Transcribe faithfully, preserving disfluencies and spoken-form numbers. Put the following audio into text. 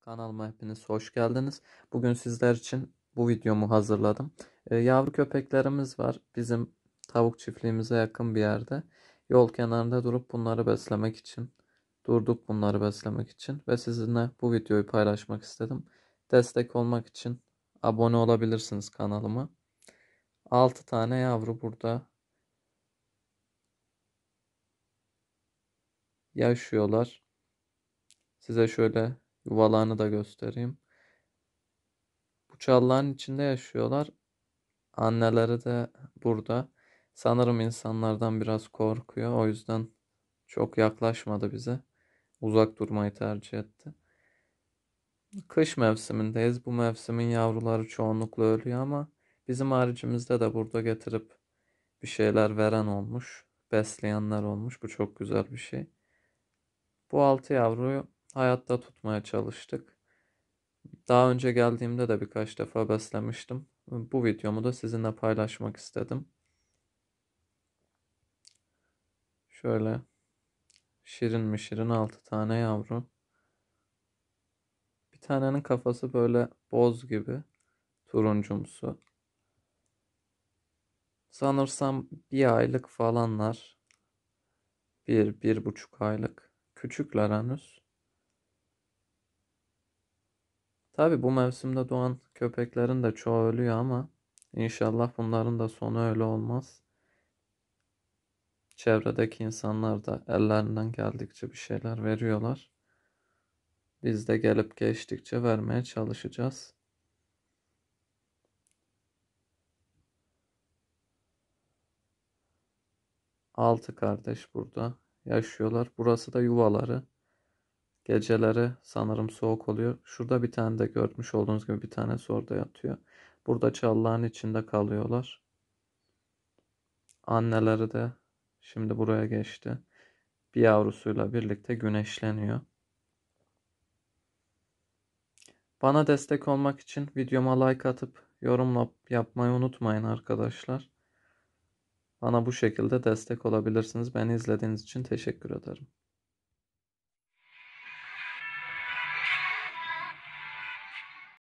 Kanalıma hepiniz hoş geldiniz. Bugün sizler için bu videomu hazırladım. Ee, yavru köpeklerimiz var. Bizim tavuk çiftliğimize yakın bir yerde. Yol kenarında durup bunları beslemek için durduk bunları beslemek için ve sizinle bu videoyu paylaşmak istedim. Destek olmak için abone olabilirsiniz kanalıma. altı tane yavru burada yaşıyorlar. Size şöyle yuvalarını da göstereyim. Bu çalıların içinde yaşıyorlar. Anneleri de burada. Sanırım insanlardan biraz korkuyor. O yüzden çok yaklaşmadı bize. Uzak durmayı tercih etti. Kış mevsimindeyiz. Bu mevsimin yavruları çoğunlukla ölüyor ama bizim haricimizde de burada getirip bir şeyler veren olmuş. Besleyenler olmuş. Bu çok güzel bir şey. Bu altı yavruyu hayatta tutmaya çalıştık. Daha önce geldiğimde de birkaç defa beslemiştim. Bu videomu da sizinle paylaşmak istedim. Şöyle şirin mi şirin altı tane yavru. Bir tanenin kafası böyle boz gibi. Turuncumsu. Sanırsam bir aylık falanlar. Bir, bir buçuk aylık. Küçükler henüz. Tabi bu mevsimde doğan köpeklerin de çoğu ölüyor ama inşallah bunların da sonu öyle olmaz. Çevredeki insanlar da ellerinden geldikçe bir şeyler veriyorlar. Biz de gelip geçtikçe vermeye çalışacağız. Altı kardeş burada yaşıyorlar. Burası da yuvaları. Geceleri sanırım soğuk oluyor. Şurada bir tane de görmüş olduğunuz gibi bir tanesi orada yatıyor. Burada çalıların içinde kalıyorlar. Anneleri de şimdi buraya geçti. Bir yavrusuyla birlikte güneşleniyor. Bana destek olmak için videoma like atıp yorum yapmayı unutmayın arkadaşlar. Bana bu şekilde destek olabilirsiniz. Beni izlediğiniz için teşekkür ederim.